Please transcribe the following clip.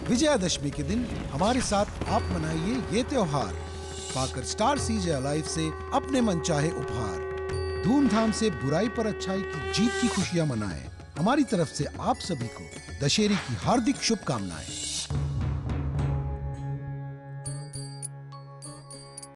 विजयादशमी के दिन हमारे साथ आप मनाइए ये त्योहार, पाकर स्टार सीजे अलाइव से अपने मनचाहे उपहार। धूमधाम से बुराई पर अच्छाई की जीत की खुशियां मनाएं। हमारी तरफ से आप सभी को दशहरे की हार्दिक शुभकामनाएं।